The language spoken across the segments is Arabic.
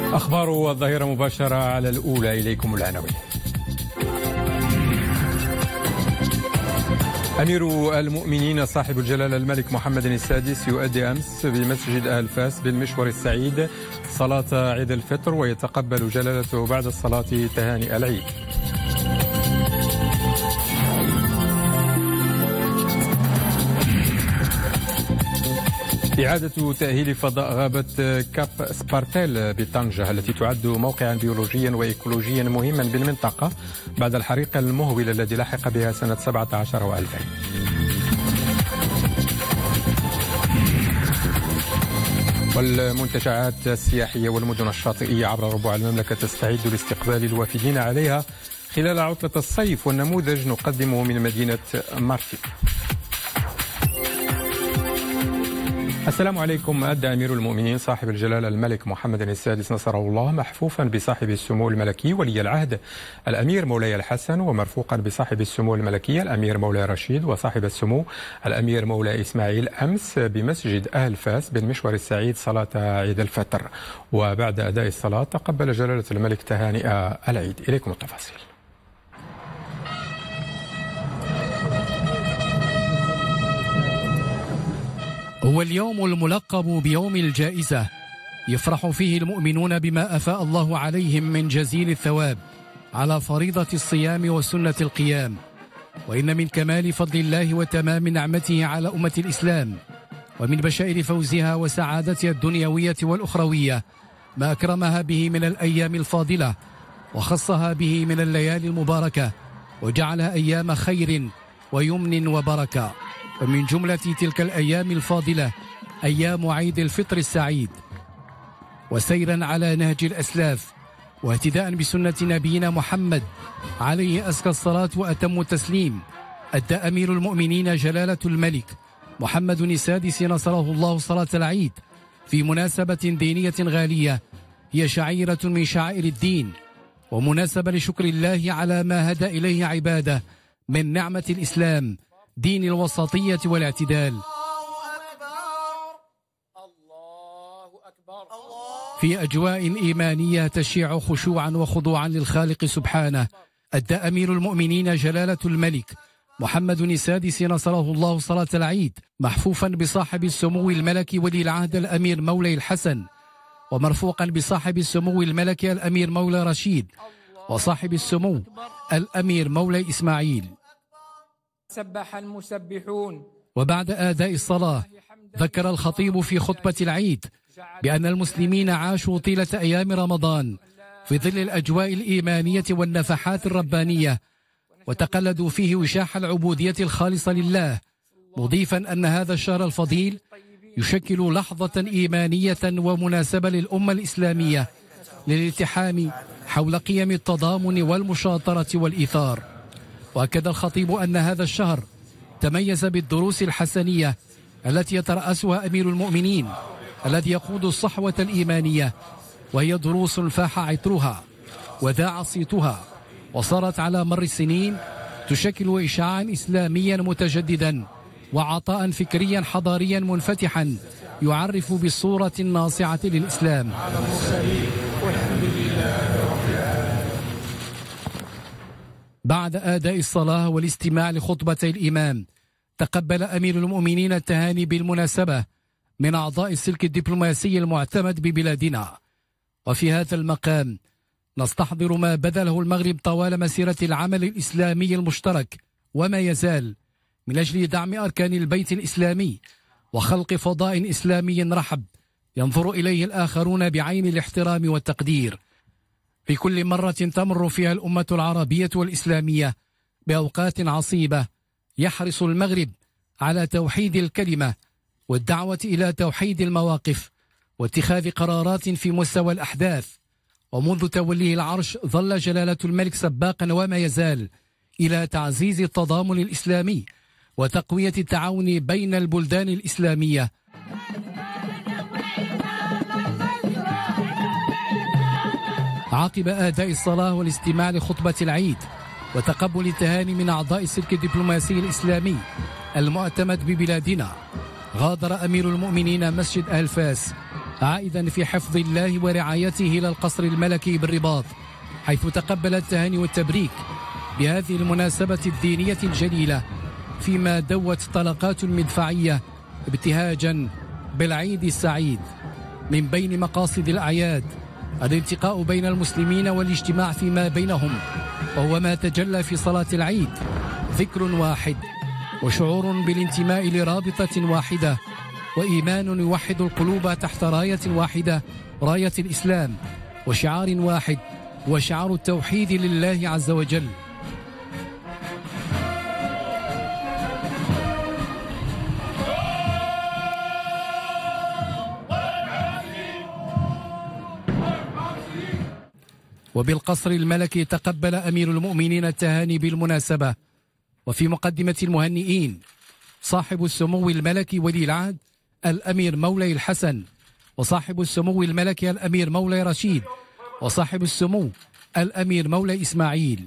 أخبار الظهيرة مباشرة على الأولى، إليكم العناوين. أمير المؤمنين صاحب الجلالة الملك محمد السادس يؤدي أمس بمسجد آل فاس بالمشوار السعيد صلاة عيد الفطر، ويتقبل جلالته بعد الصلاة تهانئ العيد. إعادة تأهيل فضاء غابة كاب سبارتيل بطنجة التي تعد موقعا بيولوجيا وإيكولوجيا مهما بالمنطقة بعد الحريق المهول الذي لحق بها سنة 17 و2000. والمنتجعات السياحية والمدن الشاطئية عبر ربوع المملكة تستعد لاستقبال الوافدين عليها خلال عطلة الصيف، والنموذج نقدمه من مدينة مارتي. السلام عليكم. أدى أمير المؤمنين صاحب الجلالة الملك محمد السادس نصره الله محفوفا بصاحب السمو الملكي ولي العهد الأمير مولاي الحسن، ومرفوقا بصاحب السمو الملكي الأمير مولاي رشيد، وصاحب السمو الأمير مولاي إسماعيل أمس بمسجد آل فاس بالمشوار السعيد صلاة عيد الفطر. وبعد أداء الصلاة تقبل جلالة الملك تهانئ العيد. إليكم التفاصيل. هو اليوم الملقب بيوم الجائزة، يفرح فيه المؤمنون بما أفاء الله عليهم من جزيل الثواب على فريضة الصيام وسنة القيام. وإن من كمال فضل الله وتمام نعمته على أمة الإسلام ومن بشائر فوزها وسعادتها الدنيوية والأخروية ما أكرمها به من الأيام الفاضلة، وخصها به من الليالي المباركة، وجعلها أيام خير ويمن وبركة. ومن جملة تلك الأيام الفاضلة أيام عيد الفطر السعيد. وسيرا على نهج الأسلاف واهتداء بسنة نبينا محمد عليه أزكى الصلاة وأتم التسليم، أدى أمير المؤمنين جلالة الملك محمد السادس نصره الله صلاة العيد في مناسبة دينية غالية هي شعيرة من شعائر الدين، ومناسبة لشكر الله على ما هدى إليه عباده من نعمة الإسلام دين الوسطية والاعتدال. في أجواء إيمانية تشيع خشوعا وخضوعا للخالق سبحانه، أدى أمير المؤمنين جلالة الملك محمد السادس نصره الله صلاة العيد محفوفا بصاحب السمو الملكي ولي العهد الأمير مولاي الحسن، ومرفوقا بصاحب السمو الملكي الأمير مولاي رشيد، وصاحب السمو الأمير مولاي إسماعيل. سبح المسبحون. وبعد أداء الصلاة ذكر الخطيب في خطبة العيد بأن المسلمين عاشوا طيلة أيام رمضان في ظل الأجواء الإيمانية والنفحات الربانية، وتقلدوا فيه وشاح العبودية الخالصة لله، مضيفا أن هذا الشهر الفضيل يشكل لحظة إيمانية ومناسبة للأمة الإسلامية للالتحام حول قيم التضامن والمشاطرة والإيثار. وأكد الخطيب أن هذا الشهر تميز بالدروس الحسنية التي يترأسها أمير المؤمنين الذي يقود الصحوة الإيمانية، وهي دروس فاح عطرها وذاع صيتها، وصارت على مر السنين تشكل إشعاعا إسلاميا متجددا وعطاء فكريا حضاريا منفتحا يعرف بالصورة الناصعة للإسلام. بعد أداء الصلاة والاستماع لخطبتي الإمام تقبل أمير المؤمنين التهاني بالمناسبة من أعضاء السلك الدبلوماسي المعتمد ببلادنا. وفي هذا المقام نستحضر ما بذله المغرب طوال مسيرة العمل الإسلامي المشترك وما يزال من أجل دعم أركان البيت الإسلامي وخلق فضاء إسلامي رحب ينظر إليه الآخرون بعين الاحترام والتقدير. في كل مرة تمر فيها الأمة العربية والإسلامية بأوقات عصيبة يحرص المغرب على توحيد الكلمة والدعوة إلى توحيد المواقف واتخاذ قرارات في مستوى الأحداث. ومنذ توليه العرش ظل جلالة الملك سباقا وما يزال إلى تعزيز التضامن الإسلامي وتقوية التعاون بين البلدان الإسلامية. عقب أداء الصلاة والاستماع لخطبة العيد وتقبل التهاني من أعضاء السلك الدبلوماسي الإسلامي المعتمد ببلادنا، غادر أمير المؤمنين مسجد آل فاس عائدا في حفظ الله ورعايته إلى القصر الملكي بالرباط، حيث تقبل التهاني والتبريك بهذه المناسبة الدينية الجليلة، فيما دوت طلقات مدفعية ابتهاجا بالعيد السعيد. من بين مقاصد الأعياد الالتقاء بين المسلمين والاجتماع فيما بينهم، وهو ما تجلى في صلاة العيد، ذكر واحد وشعور بالانتماء لرابطة واحدة وإيمان يوحد القلوب تحت راية واحدة، راية الإسلام، وشعار واحد وشعار التوحيد لله عز وجل. وبالقصر الملكي تقبل أمير المؤمنين التهاني بالمناسبة، وفي مقدمة المهنئين صاحب السمو الملكي ولي العهد الأمير مولاي الحسن، وصاحب السمو الملكي الأمير مولاي رشيد، وصاحب السمو الأمير مولاي إسماعيل.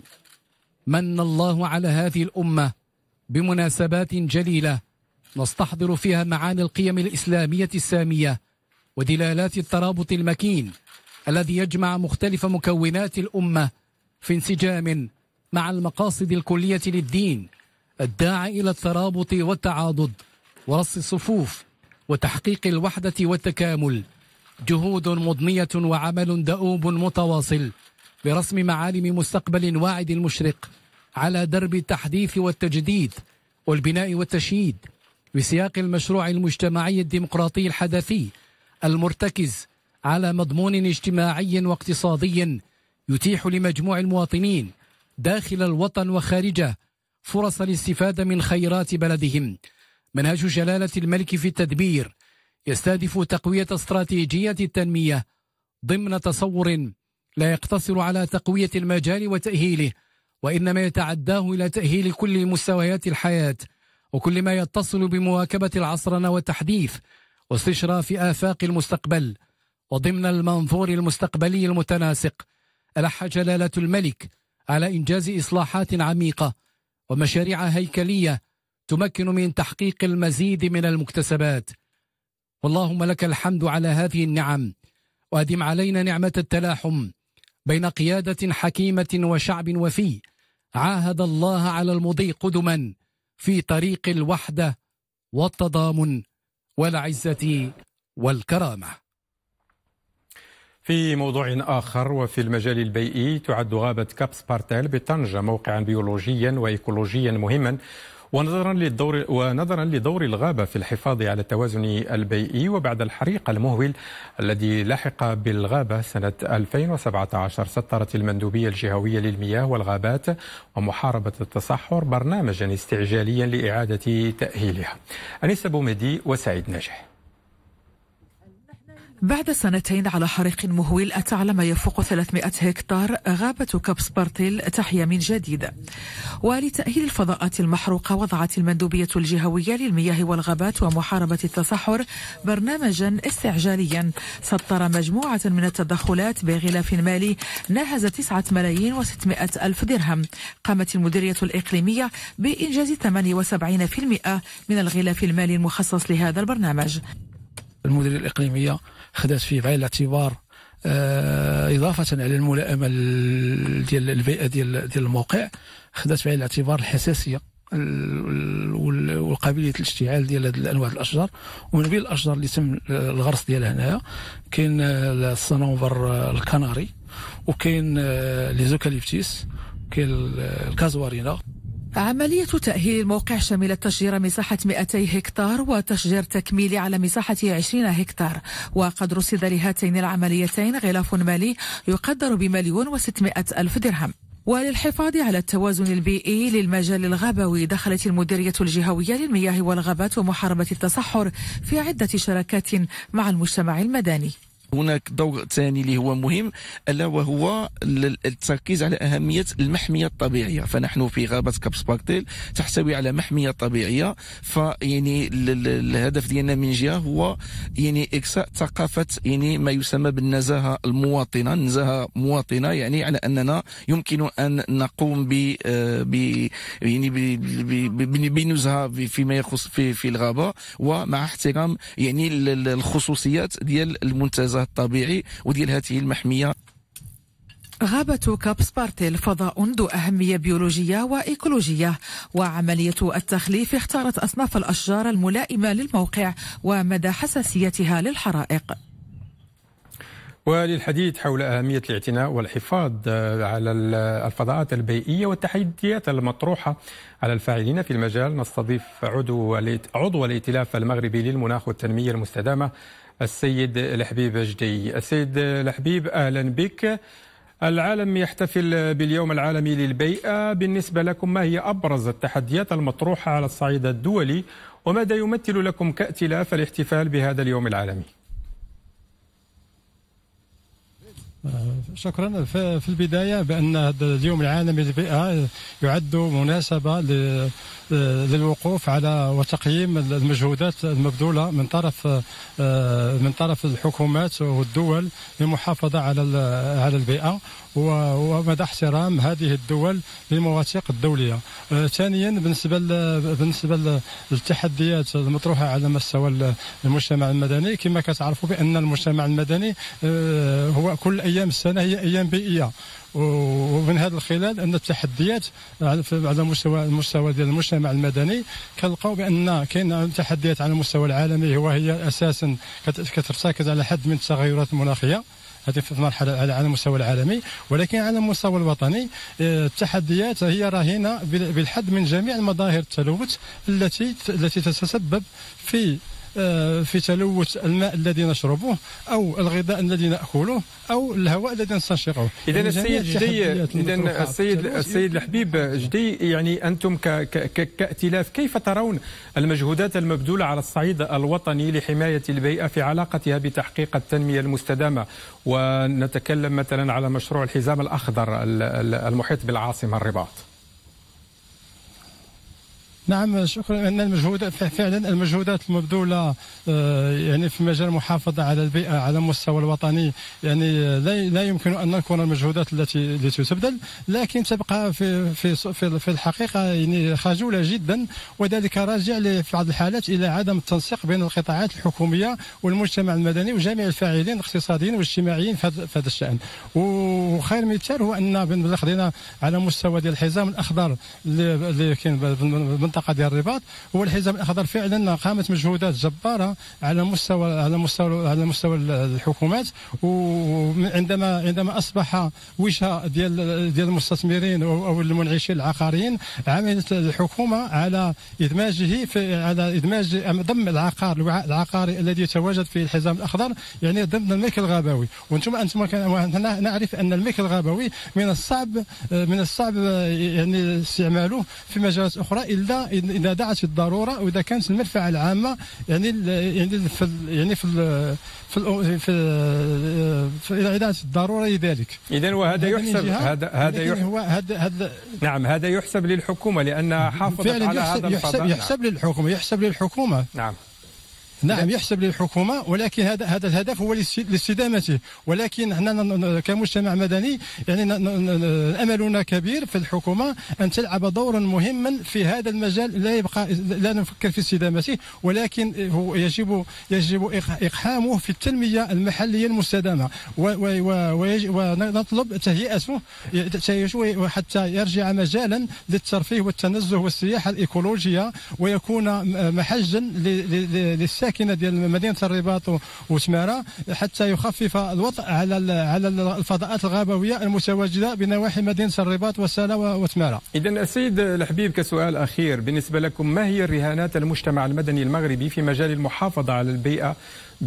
من الله على هذه الأمة بمناسبات جليلة نستحضر فيها معاني القيم الإسلامية السامية ودلالات الترابط المكين الذي يجمع مختلف مكونات الأمة في انسجام مع المقاصد الكلية للدين الداعي إلى الترابط والتعاضد ورص الصفوف وتحقيق الوحدة والتكامل. جهود مضنية وعمل دؤوب متواصل برسم معالم مستقبل واعد مشرق على درب التحديث والتجديد والبناء والتشييد بسياق المشروع المجتمعي الديمقراطي الحدثي المرتكز على مضمون اجتماعي واقتصادي يتيح لمجموع المواطنين داخل الوطن وخارجه فرص الاستفادة من خيرات بلدهم. منهج جلالة الملك في التدبير يستهدف تقوية استراتيجية التنمية ضمن تصور لا يقتصر على تقوية المجال وتأهيله، وإنما يتعداه إلى تأهيل كل مستويات الحياة وكل ما يتصل بمواكبة العصرنة والتحديث واستشراف آفاق المستقبل. وضمن المنظور المستقبلي المتناسق ألح جلالة الملك على إنجاز إصلاحات عميقة ومشاريع هيكلية تمكن من تحقيق المزيد من المكتسبات. واللهم لك الحمد على هذه النعم، وأدم علينا نعمة التلاحم بين قيادة حكيمة وشعب وفي عاهد الله على المضي قدما في طريق الوحدة والتضامن والعزة والكرامة. في موضوع آخر وفي المجال البيئي، تعد غابة كابسبارتيل بطنجة موقعا بيولوجيا وإيكولوجيا مهما، ونظرا لدور الغابة في الحفاظ على التوازن البيئي. وبعد الحريق المهول الذي لحق بالغابة سنة 2017 سطرت المندوبية الجهوية للمياه والغابات ومحاربة التصحر برنامجا استعجاليا لإعادة تأهيلها. أنيس بومدي وسعيد ناجح. بعد سنتين على حريق مهول أتى على ما يفوق 300 هكتار، غابة كابسبارتيل تحيا من جديد. ولتأهيل الفضاءات المحروقة وضعت المندوبية الجهوية للمياه والغابات ومحاربة التصحر برنامجا استعجاليا سطر مجموعة من التدخلات بغلاف مالي ناهز 9,600,000 درهم. قامت المديرية الإقليمية بإنجاز 78% من الغلاف المالي المخصص لهذا البرنامج. المديرية الإقليمية خدت في بعين الاعتبار إضافة على الملائمة ديال البيئة ديال الموقع، خدت في بعين الاعتبار الحساسية والقابلية الاشتعال ديال الأنواع الأشجار. ومن بين الأشجار اللي تم الغرس ديالها هنايا كاين الصنوبر الكناري، وكاين ليزوكاليبتيس، كاين الكازوارينا. عملية تأهيل الموقع شملت تشجير مساحة 200 هكتار وتشجير تكميلي على مساحة 20 هكتار، وقد رصد لهاتين العمليتين غلاف مالي يقدر ب1,600,000 درهم. وللحفاظ على التوازن البيئي للمجال الغابوي دخلت المديرية الجهوية للمياه والغابات ومحاربة التصحر في عدة شراكات مع المجتمع المدني. هناك دور ثاني اللي هو مهم، الا وهو التركيز على اهميه المحميه الطبيعيه. فنحن في غابه كابسبارتيل تحتوي على محميه طبيعيه، فيعني الهدف ديالنا من جهه هو يعني اكساء ثقافه يعني ما يسمى بالنزاهه المواطنه، النزاهه مواطنه، يعني على اننا يمكن ان نقوم يعني بنزهه فيما يخص في الغابه، ومع احترام يعني الخصوصيات ديال المنتزه الطبيعي وديال هذه المحميه. غابة كابسبارتيل فضاء ذو أهمية بيولوجية وإيكولوجية، وعملية التخليف اختارت أصناف الأشجار الملائمة للموقع ومدى حساسيتها للحرائق. وللحديث حول أهمية الاعتناء والحفاظ على الفضاءات البيئية والتحديات المطروحة على الفاعلين في المجال، نستضيف عضو الائتلاف المغربي للمناخ والتنمية المستدامة السيد لحبيب جدي. السيد لحبيب، أهلا بك. العالم يحتفل باليوم العالمي للبيئة، بالنسبة لكم ما هي أبرز التحديات المطروحة على الصعيد الدولي، وماذا يمثل لكم كائتلاف الاحتفال بهذا اليوم العالمي؟ شكرا. في البداية بأن هذا اليوم العالمي للبيئة يعد مناسبة للوقوف على وتقييم المجهودات المبذولة من طرف الحكومات والدول للمحافظة على البيئة، ومدى احترام هذه الدول للمواثيق الدولية. ثانيا بالنسبة للتحديات المطروحة على مستوى المجتمع المدني، كما كتعرفوا بأن المجتمع المدني هو كل أيام السنة هي أيام بيئية، ومن هذا الخلال أن التحديات على المستوى ديال المجتمع المدني كنلقاو بأن كاين تحديات على المستوى العالمي، وهي أساسا كترتكز على حد من التغيرات المناخية، هذه في المرحلة على المستوى العالمي. ولكن على المستوى الوطني التحديات هي راهنة بالحد من جميع المظاهر التلوث التي تتسبب في تلوث الماء الذي نشربه، أو الغذاء الذي نأكله، أو الهواء الذي نستنشقه. إذا السيد لحبيب جدي، يعني أنتم كائتلاف كيف ترون المجهودات المبذولة على الصعيد الوطني لحماية البيئة في علاقتها بتحقيق التنمية المستدامة؟ ونتكلم مثلا على مشروع الحزام الأخضر المحيط بالعاصمة الرباط. نعم، شكرا. أن المجهودات فعلا المجهودات المبذولة يعني في مجال المحافظة على البيئة على المستوى الوطني، يعني لا يمكن أن نكون المجهودات التي تبذل، لكن تبقى في الحقيقة يعني خجولة جدا، وذلك راجع في بعض الحالات إلى عدم التنسيق بين القطاعات الحكومية والمجتمع المدني وجميع الفاعلين الاقتصاديين والاجتماعيين في هذا الشأن. وخير مثال هو أن خدينا على مستوى ديال الحزام الأخضر اللي كاين المنطقة ديال الرباط، هو الحزام الأخضر فعلا قامت مجهودات جبارة على مستوى الحكومات، وعندما أصبح وجهة ديال المستثمرين أو المنعشين العقاريين، عملت الحكومة على إدماج ضم الوعاء العقاري الذي يتواجد في الحزام الأخضر، يعني ضمن الملك الغابوي. وانتم نعرف أن الملك الغابوي من الصعب يعني استعماله في مجالات أخرى إذا دعت الضرورة، وإذا كانت المنفعة العامة يعني في إذا دعت الضرورة لذلك. إذن وهذا يحسب نعم، هذا يحسب للحكومة لأنها حافظت على هذا الفضاء. يحسب للحكومة. نعم يحسب للحكومة، ولكن هذا الهدف هو لاستدامته. ولكن احنا كمجتمع مدني يعني أملنا كبير في الحكومة أن تلعب دورا مهما في هذا المجال، لا نفكر في استدامته، ولكن هو يجب إقحامه في التنمية المحلية المستدامة، ونطلب تهيئته حتى يرجع مجالا للترفيه والتنزه والسياحة الإيكولوجية، ويكون محجا للساكنة ديال مدينة الرباط وتمارا، حتى يخفف الوطأ على الفضاءات الغابوية المتواجدة بنواحي مدينة الرباط وسالا وتمارا. إذن السيد الحبيب، كسؤال أخير، بالنسبة لكم ما هي رهانات المجتمع المدني المغربي في مجال المحافظة على البيئة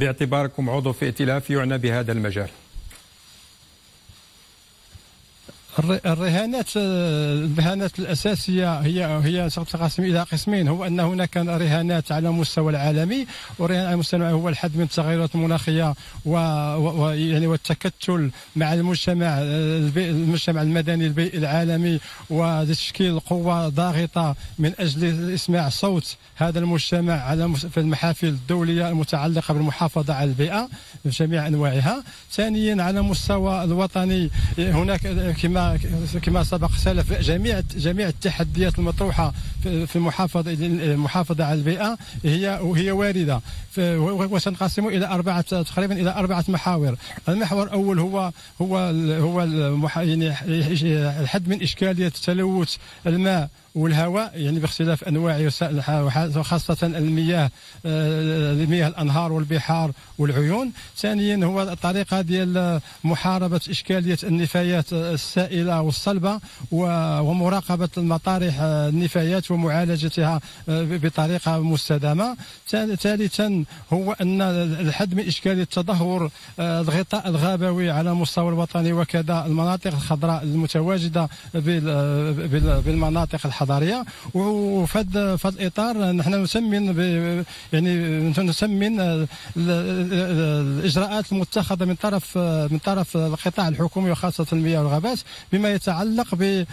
باعتباركم عضو في ائتلاف يعنى بهذا المجال؟ الرهانات الأساسية هي تنقسم إلى قسمين. هو أن هناك رهانات على مستوى العالمي، ورهان على مستوى هو الحد من التغيرات المناخية يعني والتكتل مع المجتمع المدني البيئي العالمي، وتشكيل قوة ضاغطة من أجل إسماع صوت هذا المجتمع في المحافل الدولية المتعلقة بالمحافظة على البيئة بجميع أنواعها. ثانيا على المستوى الوطني هناك كما سبق سلف جميع التحديات المطروحة في المحافظة على البيئة هي واردة، وسنقسم إلى تقريبا إلى 4 محاور. المحور الأول هو يعني الحد من إشكالية تلوث الماء والهواء، يعني باختلاف انواع وخاصه المياه الانهار والبحار والعيون. ثانيا هو الطريقه ديال محاربه اشكاليه النفايات السائله والصلبه ومراقبه المطارح النفايات ومعالجتها بطريقه مستدامه. ثالثا هو ان الحد من اشكاليه تدهور الغطاء الغابوي على المستوى الوطني، وكذا المناطق الخضراء المتواجده بالمناطق الحضريه. وفي هذا الاطار نحن نسمن الاجراءات المتخذه من طرف القطاع الحكومي وخاصه المياه والغابات بما يتعلق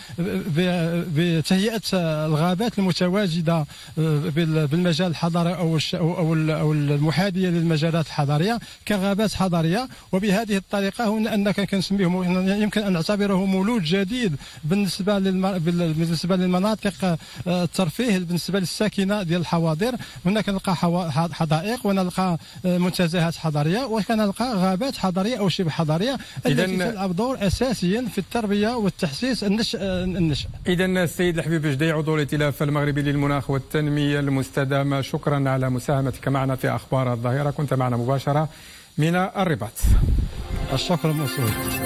بتهيئه الغابات المتواجده بالمجال الحضري او المحاذيه للمجالات الحضريه كغابات حضريه. وبهذه الطريقه انك كنسميه يمكن ان نعتبره مولود جديد بالنسبه للمناطق الترفيه بالنسبه للساكنه ديال الحواضر. هنا كنلقى حدائق ونلقى منتزهات حضريه وكنلقى غابات حضريه او شبه حضريه التي تلعب دور اساسيا في التربيه والتحسيس النشء. اذا السيد الحبيب جدي عضو الائتلاف المغربي للمناخ والتنميه المستدامه، شكرا على مساهمتك معنا في اخبار الظاهره، كنت معنا مباشره من الرباط. الشكر موصول.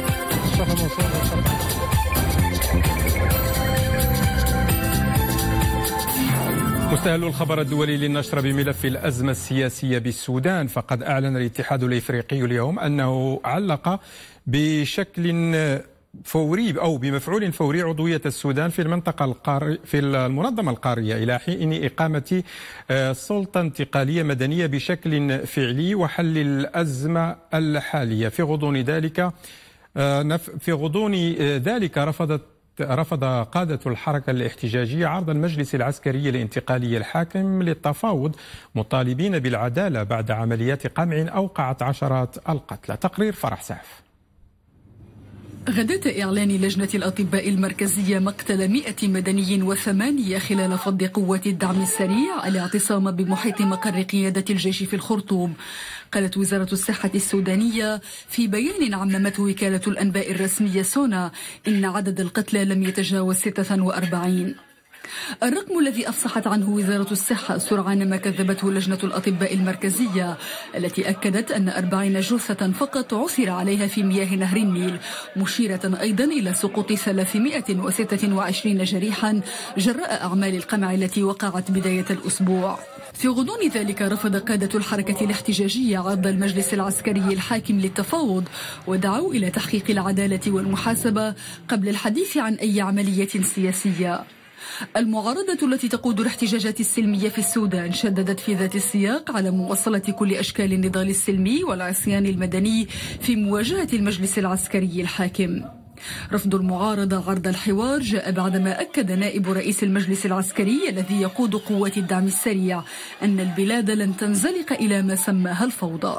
مستهل الخبر الدولي للنشر بملف الأزمة السياسية بالسودان، فقد أعلن الاتحاد الإفريقي اليوم أنه علق بشكل فوري أو بمفعول فوري عضوية السودان في المنظمة القارية إلى حين إقامة سلطة انتقالية مدنية بشكل فعلي وحل الأزمة الحالية. في غضون ذلك رفض قادة الحركة الاحتجاجية عرض المجلس العسكري الانتقالي الحاكم للتفاوض، مطالبين بالعدالة بعد عمليات قمع أوقعت عشرات القتلى. تقرير فرح سعف. غداة إعلان لجنة الأطباء المركزية مقتل 100 مدني و8 خلال فض قوات الدعم السريع الاعتصام بمحيط مقر قيادة الجيش في الخرطوم، قالت وزارة الصحة السودانية في بيان عممته وكالة الأنباء الرسمية سونا إن عدد القتلى لم يتجاوز 46. الرقم الذي أفصحت عنه وزارة الصحة سرعان ما كذبته لجنة الأطباء المركزية التي أكدت أن 40 جثة فقط عثر عليها في مياه نهر النيل، مشيرة أيضا إلى سقوط 326 جريحا جراء أعمال القمع التي وقعت بداية الأسبوع. في غضون ذلك رفض قادة الحركة الاحتجاجية عرض المجلس العسكري الحاكم للتفاوض، ودعوا إلى تحقيق العدالة والمحاسبة قبل الحديث عن أي عملية سياسية. المعارضة التي تقود الاحتجاجات السلمية في السودان شددت في ذات السياق على مواصلة كل أشكال النضال السلمي والعصيان المدني في مواجهة المجلس العسكري الحاكم. رفض المعارضة عرض الحوار جاء بعدما أكد نائب رئيس المجلس العسكري الذي يقود قوات الدعم السريع أن البلاد لن تنزلق إلى ما سماها الفوضى.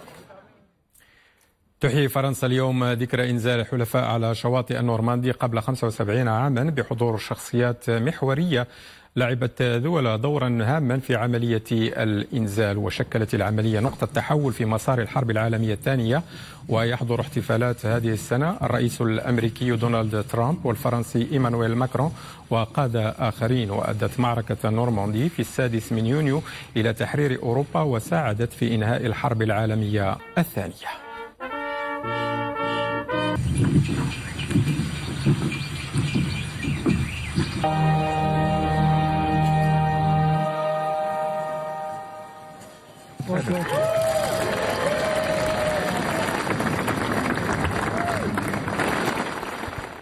تحيي فرنسا اليوم ذكرى إنزال الحلفاء على شواطئ النورماندي قبل 75 عاما بحضور شخصيات محورية لعبت ذولا دورا هاما في عملية الإنزال، وشكلت العملية نقطة تحول في مسار الحرب العالمية الثانية. ويحضر احتفالات هذه السنة الرئيس الأمريكي دونالد ترامب والفرنسي إيمانويل ماكرون وقادة آخرين. وأدت معركة نورماندي في 6 من يونيو إلى تحرير أوروبا وساعدت في إنهاء الحرب العالمية الثانية.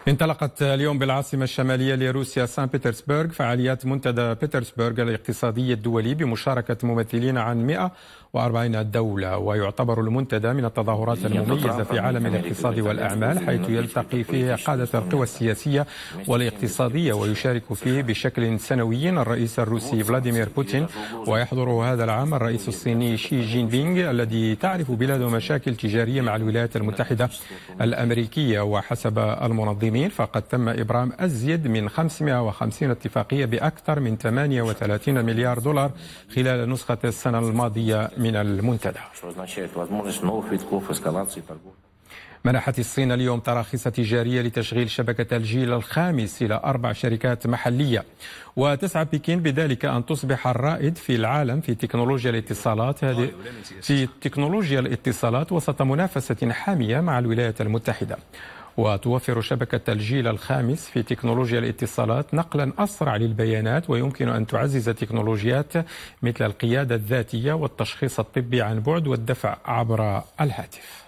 انطلقت اليوم بالعاصمة الشمالية لروسيا سان بطرسبرغ فعاليات منتدى بطرسبرغ الاقتصادي الدولي بمشاركة ممثلين عن 140 دولة، ويعتبر المنتدى من التظاهرات المميزة في عالم الاقتصاد والأعمال، حيث يلتقي فيه قادة القوى السياسية والاقتصادية، ويشارك فيه بشكل سنوي الرئيس الروسي فلاديمير بوتين، ويحضر هذا العام الرئيس الصيني شي جين بينغ الذي تعرف بلاده مشاكل تجارية مع الولايات المتحدة الأمريكية. وحسب المنظمين فقد تم إبرام أزيد من 550 اتفاقية بأكثر من 38 مليار دولار خلال نسخة السنة الماضية من المنتدى. منحت الصين اليوم تراخيص تجارية لتشغيل شبكة الجيل الخامس إلى 4 شركات محلية، وتسعى بكين بذلك أن تصبح الرائد في العالم في تكنولوجيا الاتصالات وسط منافسة حامية مع الولايات المتحدة. وتوفر شبكة الجيل الخامس في تكنولوجيا الاتصالات نقلا أسرع للبيانات، ويمكن أن تعزز تكنولوجيات مثل القيادة الذاتية والتشخيص الطبي عن بعد والدفع عبر الهاتف.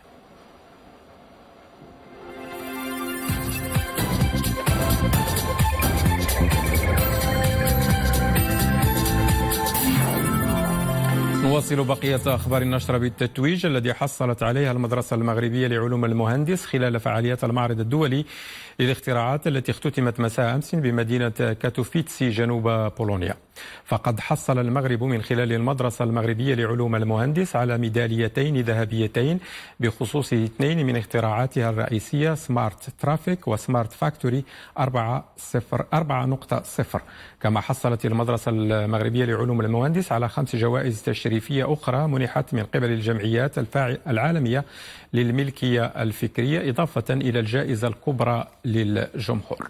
نواصل بقية أخبار النشر بالتتويج الذي حصلت عليها المدرسة المغربية لعلوم المهندس خلال فعاليات المعرض الدولي للاختراعات التي اختتمت مساء أمس بمدينة كاتوفيتسي جنوب بولونيا. فقد حصل المغرب من خلال المدرسة المغربية لعلوم المهندس على ميداليتين ذهبيتين بخصوص 2 من اختراعاتها الرئيسية سمارت ترافيك وسمارت فاكتوري 4.0. كما حصلت المدرسة المغربية لعلوم المهندس على 5 جوائز تشريفية أخرى منحت من قبل الجمعيات العالمية للملكية الفكرية، إضافة إلى الجائزة الكبرى للجمهور.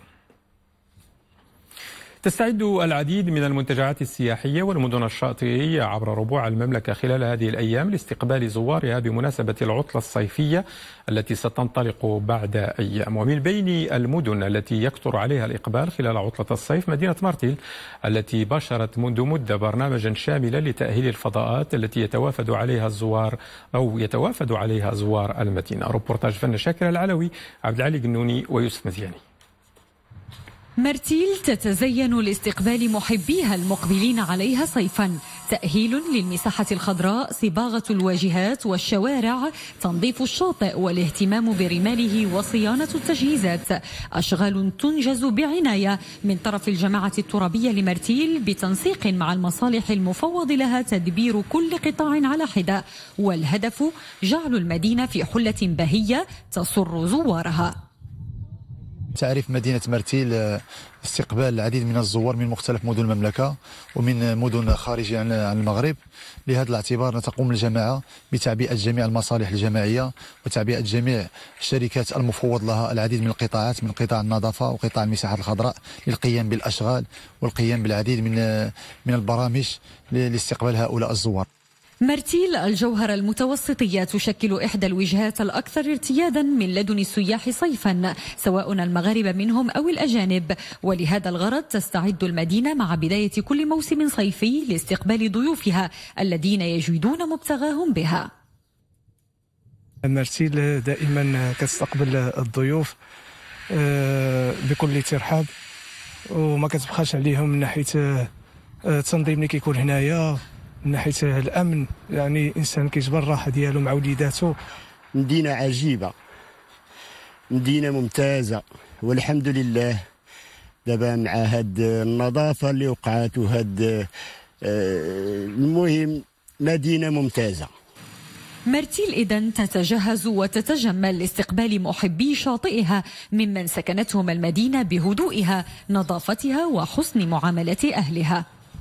تستعد العديد من المنتجعات السياحية والمدن الشاطئية عبر ربوع المملكة خلال هذه الأيام لاستقبال زوارها بمناسبة العطلة الصيفية التي ستنطلق بعد أيام. ومن بين المدن التي يكثر عليها الإقبال خلال عطلة الصيف مدينة مرتيل التي باشرت منذ مدة برنامجا شاملا لتأهيل الفضاءات التي يتوافد عليها زوار المدينة. روبورتاج فن شاكر العلوي، عبد العالي قنوني ويوسف مزياني. مرتيل تتزين لاستقبال محبيها المقبلين عليها صيفا، تأهيل للمساحة الخضراء، صباغة الواجهات والشوارع، تنظيف الشاطئ والاهتمام برماله وصيانة التجهيزات، أشغال تنجز بعناية من طرف الجماعة الترابية لمرتيل بتنسيق مع المصالح المفوض لها تدبير كل قطاع على حدة، والهدف جعل المدينة في حلة بهية تسر زوارها. تعرف مدينة مرتيل استقبال العديد من الزوار من مختلف مدن المملكة ومن مدن خارجية عن المغرب. لهذا الاعتبار تقوم الجماعة بتعبئة جميع المصالح الجماعية وتعبئة جميع الشركات المفوض لها العديد من القطاعات من قطاع النظافة وقطاع المساحات الخضراء للقيام بالأشغال والقيام بالعديد من البرامج لاستقبال هؤلاء الزوار. مرتيل الجوهرة المتوسطية تشكل إحدى الوجهات الأكثر ارتيادا من لدن السياح صيفا، سواء المغاربة منهم أو الأجانب، ولهذا الغرض تستعد المدينة مع بداية كل موسم صيفي لاستقبال ضيوفها الذين يجدون مبتغاهم بها. مرتيل دائما كتستقبل الضيوف بكل ترحاب وما كتبخاش عليهم من ناحية التنظيم اللي كيكون هنايا، من ناحية الأمن، يعني إنسان كيجبر الراحة ديالو مع وليداته. مدينة عجيبة، مدينة ممتازة، والحمد لله دابا مع هاد النظافة اللي وقعت وهاد المهم مدينة ممتازة. مرتيل إذن تتجهز وتتجمل لاستقبال محبي شاطئها ممن سكنتهم المدينة بهدوئها، نظافتها وحسن معاملة أهلها.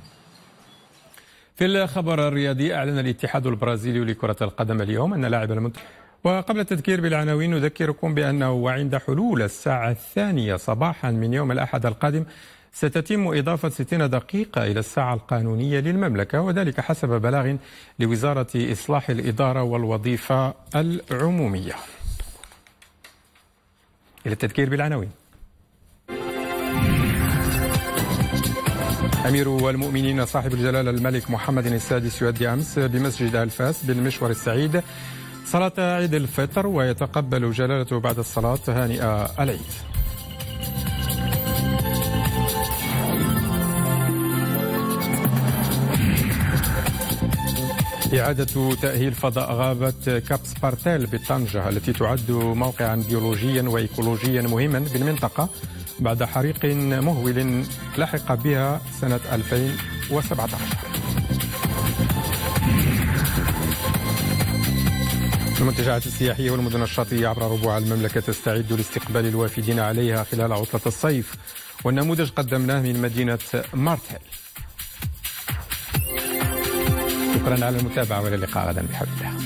في الخبر الرياضي، أعلن الاتحاد البرازيلي لكرة القدم اليوم أن لاعب المنتخب. وقبل التذكير بالعناوين نذكركم بأنه وعند حلول الساعة 2 صباحا من يوم الأحد القادم ستتم إضافة 60 دقيقة إلى الساعة القانونية للمملكة، وذلك حسب بلاغ لوزارة إصلاح الإدارة والوظيفة العمومية. إلى التذكير بالعناوين. أمير المؤمنين صاحب الجلالة الملك محمد السادس يؤدي أمس بمسجد الفاس بالمشوار السعيد صلاة عيد الفطر، ويتقبل جلالته بعد الصلاة هانئ العيد. إعادة تأهيل فضاء غابة كابسبارتيل بطنجة التي تعد موقعا بيولوجيا وإيكولوجيا مهما بالمنطقة بعد حريق مهول لحق بها سنة 2017. المنتجعات السياحية والمدن الشاطئية عبر ربوع المملكة تستعد لاستقبال الوافدين عليها خلال عطلة الصيف، والنموذج قدمناه من مدينة مارتيل. شكرا على المتابعة والى اللقاء غدا بحول الله.